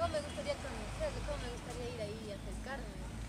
¿Cómo me gustaría conocerlo? ¿Cómo me gustaría ir ahí y acercarme?